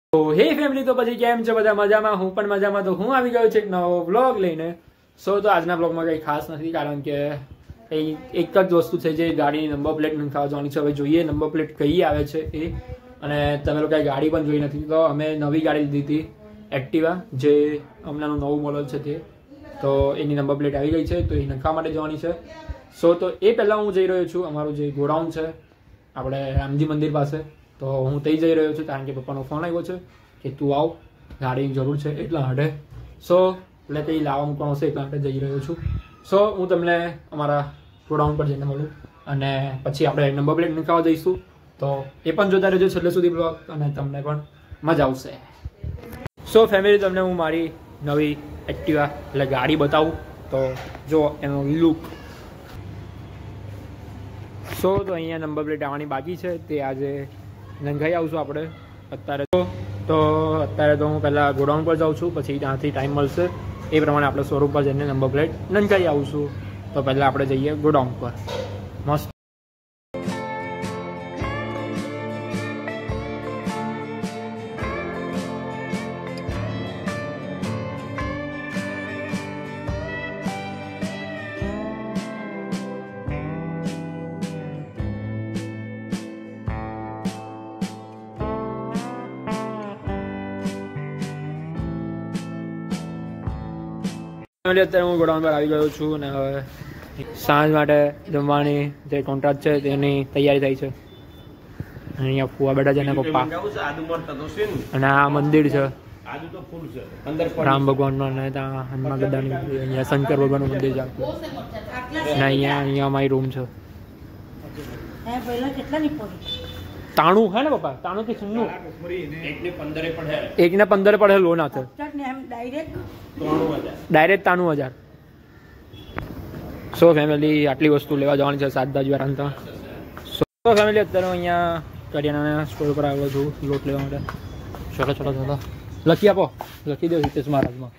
તો હે ફેમિલી, તો પછી કેમ છે બધા? મજામાં? હું પણ મજામાં. તો હું આવી ગયો છું એક નવો વ્લોગ લઈને. તો આજના વ્લોગમાં કંઈ ખાસ નથી, કારણ કે એક જ વસ્તુ છે જે ગાડીની નંબર પ્લેટ નંખાવા જવાની છે. હવે જોઈએ નંબર પ્લેટ કઈ આવે છે એ. અને તમે લોકોએ ગાડી પણ જોઈ નથી, તો અમે નવી ગાડી લીધી હતી એક્ટિવા, જે હમણાંનું નવું મોડલ છે તે. તો એની નંબર પ્લેટ આવી ગઈ છે, તો એ નંખવા માટે જવાની છે. તો એ પહેલાં હું જઈ રહ્યો છું અમારું જે ગોડાઉન છે આપણે રામજી મંદિર પાસે. તો હું ત્યાં જઈ રહ્યો છું, કારણ કે પપ્પાનો ફોન આવ્યો છે કે તું આવ, ગાડીની જરૂર છે એટલા માટે. એટલે કંઈ લાવવા મૂકવાનું હશે એટલા માટે જઈ રહ્યો છું. હું તમને અમારા ગોડાઉન પર જઈને મળું, અને પછી આપણે નંબર પ્લેટ નંખાવા જઈશું. તો એ પણ જોતા રહેજો છેલ્લે સુધી બ્લોગ, અને તમને પણ મજા આવશે. ફેમિલી, તમને હું મારી નવી એક્ટિવા એટલે ગાડી બતાવું. તો જો એનો લુક. તો અહીંયા નંબર પ્લેટ આવવાની બાકી છે, તે આજે નંખાઈ આવશું આપણે અત્યારે. અત્યારે તો હું પહેલાં ગોડાઉન પર જાઉં છું, પછી ત્યાંથી ટાઈમ મળશે એ પ્રમાણે આપણે શોરૂમ પર જઈને નંબર પ્લેટ નંખાઈ આવશું. તો પહેલાં આપણે જઈએ ગોડાઉન પર. મસ્ત. અત્યારે હું ગોડાઉન પર આવી ગયો છું, અને હવે સાંજ માટે જમવાની જે કોન્ટ્રાક્ટ છે તેની તૈયારી થઈ છે. અહીંયા ફુવા બેઠા છે અને પપ્પા, અને આ મંદિર છે રામ ભગવાનનું, અને ત્યાં હનુમાન દાદાની, અહીંયા શંકર ભગવાનનું મંદિર છે. અને અહીંયા અમારી રૂમ છે. તાણું હે ને પપ્પા? તાણું કે સુન્નું? 1:15 પડે લોન હાથે, ડાયરેક્ટ 93,000. ફેમિલી, આટલી વસ્તુ લેવા જવાની છે શાકભાજી વાળા. ફેમિલી, અત્યારે અહીંયા કરિયાણાના સ્ટોર પર આવ્યો છું લોટ લેવા માટે. ચલો લખી આપો, લખી દો હિતેશ મહારાજમાં.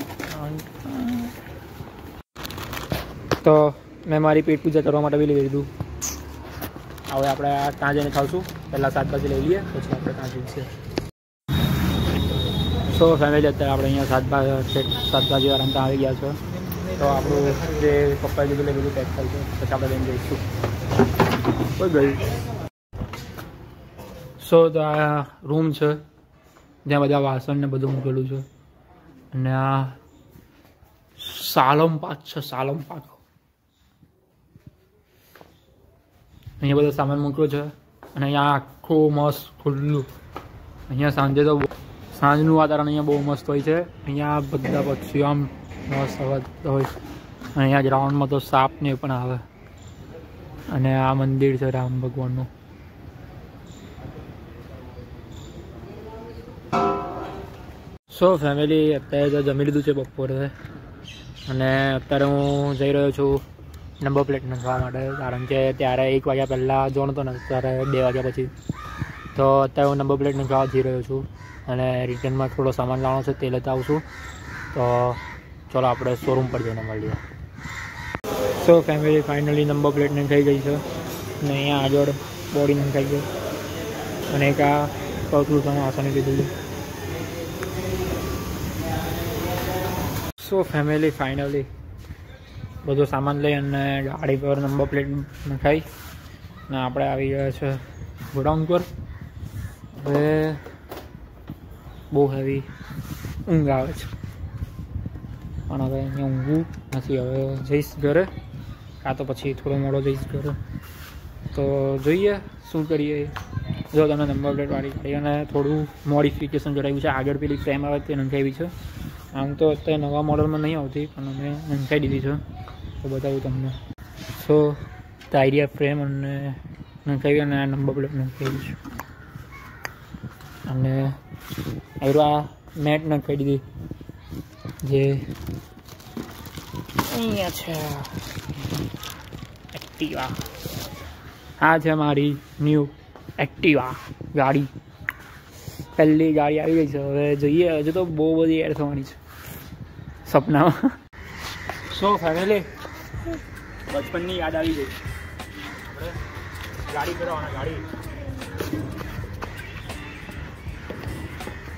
તો મેં મારી પેટ પૂજા કરવા માટે બી લઈ લીધું. હવે આપણે ત્યાં જઈને ખાવશું. પહેલાં શાકભાજી લઈ લઈએ, પછી આપણે ત્યાં જઈશું. ફેમિલી, અત્યારે આપણે અહીંયા શાકભાજી વાળા આવી ગયા છે. તો આપણું જે પપ્પાએ લીધું એ બધું પેક થાય છે, પછી આપણે લઈને જઈશું. કોઈ ગઈ. તો આ રૂમ છે જ્યાં બધા વાસણ ને બધું મૂકેલું છે. અને આ સાલમ પાક છે, સાલમ પાક. અહીંયા બધો સામાન મૂક્યો છે, અને અહીંયા આખું મસ્ત ખુલ્લું. અહીંયા સાંજનું વાતાવરણ અહીંયા બહુ મસ્ત હોય છે. અહીંયા બધા પક્ષીઓ આમ મસ્ત અવાજ હોય. અને અહીંયા ગ્રાઉન્ડમાં તો સાપ ને પણ આવે. અને આ મંદિર છે રામ ભગવાનનું. ફેમિલી, અત્યારે તો જમી લીધું છે બપોરે, અને અત્યારે હું જઈ રહ્યો છું નંબર પ્લેટ નંખવા માટે, કારણ કે ત્યારે 1 વાગ્યા પહેલાં જોણ હતો ને, ત્યારે 2 વાગ્યા પછી. તો અત્યારે હું નંબર પ્લેટ નંખવા જઈ રહ્યો છું, અને રિટર્નમાં થોડો સામાન લાવવાનો છે તે લેતા આવશું. તો ચલો આપણે શોરૂમ પર જઈને મળીએ. ફેમિલી, ફાઇનલી નંબર પ્લેટ નંખાઈ ગઈ છે, અને અહીંયા આગળ બોડી નંખાઈ ગઈ, અને એક આ પગલું તમે આસાની લીધું છે. ફેમિલી, ફાઇનલી બધો સામાન લઈ અને ગાડી પર નંબર પ્લેટ નખાઈ, અને આપણે આવી ગયા છે ગોડાઉન પર. હવે બહુ હેવી ઊંઘ આવે છે, પણ હવે અહીંયા ઊંઘવું નથી. હવે જઈશ ઘરે, કાં તો પછી થોડો મોડો જઈશ ઘરે. તો જોઈએ શું કરીએ. જો તમને નંબર પ્લેટ વાળી ગાડી અને થોડું મોડિફિકેશન કરાવ્યું છે. આગળ પેલી ફ્રેમ આવે તે નંખાવી છે. આમ તો અત્યારે નવા મોડલમાં નહીં આવતી, પણ અમે નંખાઈ દીધી છે. તો બતાવું તમને. ટાયરિયા ફ્રેમ અને નંખાવી, અને આ નંબર પ્લેટ નંખાવી છે. અને આ મેટ નંખાઈ દીધી, જે અહીંયા છે એક્ટિવા. આ છે મારી ન્યૂ એક્ટિવા ગાડી. પહેલી ગાડી આવી ગઈ છે. હવે જોઈએ, હજુ તો બહુ બધી એડ થવાની છે સપનામાં. ફેમિલી, બચપનની યાદ આવી ગઈ. ગાડી કરવાના, ગાડી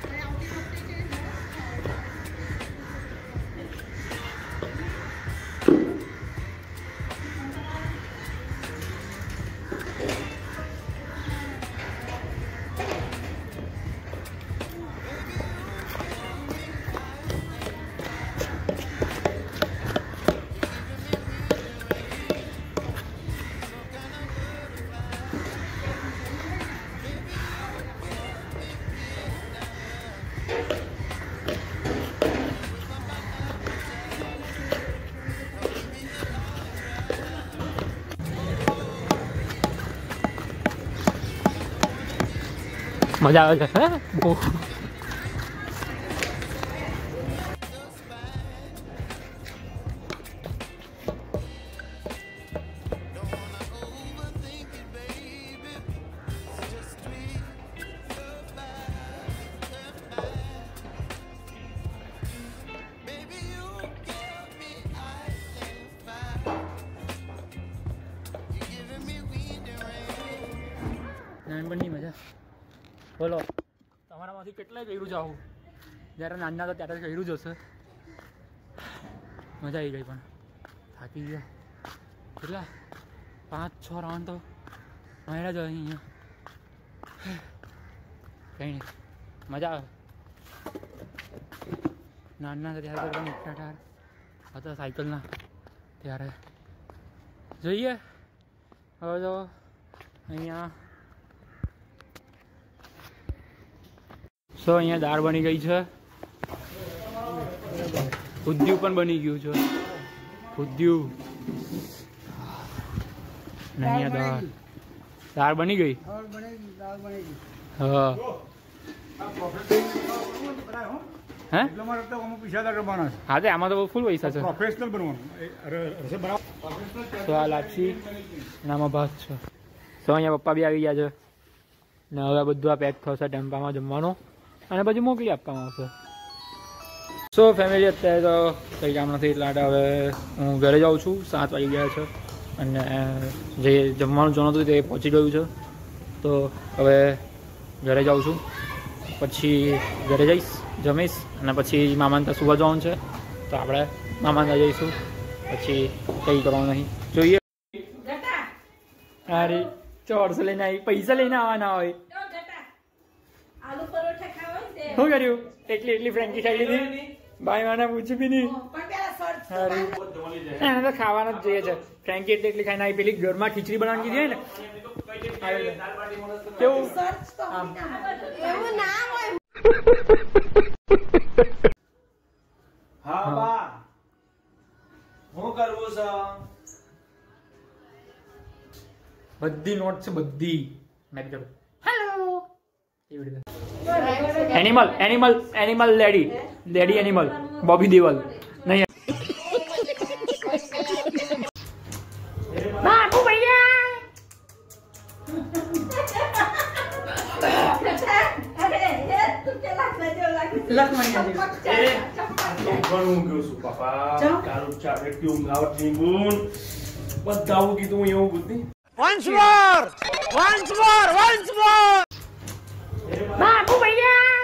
મજા આવે છે હે બહુ નાનપણની મજા બોલો તમારામાંથી કેટલાય કર્યું છે આવું જ્યારે નાના હતા ત્યારે કર્યું જ હશે મજા આવી ગઈ પણ થાકી ગયા કેટલા 5-6 રાઉન્ડ તો માર્યા જ અહીંયા કંઈ નહીં મજા આવે નાના હતા ત્યારે તો મોટા ટાયર હતા સાયકલના ત્યારે જોઈએ હવે તો અહીંયા અહીંયા દાળ બની ગઈ છે ઉદ્યું પણ બની ગયું છે ઉદ્યું અહીંયા દાળ બની ગઈ હા હે હા તે આમાં તો ફૂલ પૈસા છે તો આ લાપસી અને આમાં ભાત છે તો અહીંયા પપ્પા બી આવી ગયા છે ને હવે બધું આ પેક થશે ટેમ્પામાં જમવાનું અને પછી મોકલી આપવામાં આવશે સો ફેમિલી અત્યારે તો કંઈ કામ નથી એટલે હવે હું ઘરે જાઉં છું 7 વાગી ગયા છે અને જે જમવાનું જોવાનું હતું તે પહોંચી ગયું છે તો હવે ઘરે જાઉં છું પછી ઘરે જઈશ જમીશ અને પછી મામાને ત્યાં સુવા જવાનું છે તો આપણે મામાને ત્યાં જઈશું પછી કંઈ કરવાનું નહીં જોઈએ અરે ચોરસો લઈને આવી પૈસા લઈને આવવાના હોય શું કર્યું એટલી ફ્રેન્કી ખાઈ લીધી ભાઈ મને પૂછ્યું બી નહીં એને તો ખાવાના જ જોઈએ છે ફ્રેન્કી એટલી ખાઈને આવી પેલી ઘરમાં ખીચડી બનાવવાની કીધી ને કેવું હા બા હું કરવું છે બધી નોટ છે બધી મેં કીધું હેલો એવી રીતે animal lady animal Bobby Deol નહીં બાપુ ભૈયા બધાવું કીધું એવું બુદ્ધિ Once more! બાપુ ભૈયા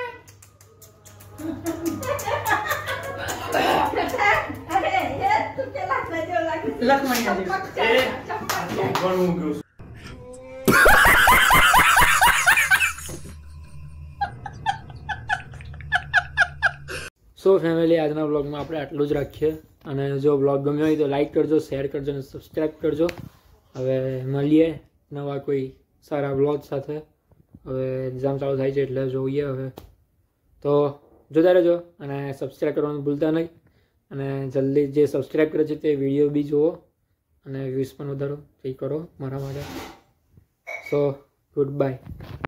સો ફેમિલી આજના બ્લોગમાં આપણે આટલું જ રાખીએ અને જો બ્લોગ ગમ્યો હોય તો લાઈક કરજો શેર કરજો અને સબસ્ક્રાઈબ કરજો હવે મળીએ નવા કોઈ સારા બ્લોગ સાથે હવે એક્ઝામ ચાલુ થાય છે એટલે જોઈએ હવે તો જોતા રહેજો અને સબસ્ક્રાઈબ કરવાનું ભૂલતા નહીં અને જલ્દી જે સબસ્ક્રાઈબ કરે છે તે વિડીયો બી જુઓ અને વ્યૂઝ પણ વધારો કંઈ કરો મારા માટે સો ગુડ બાય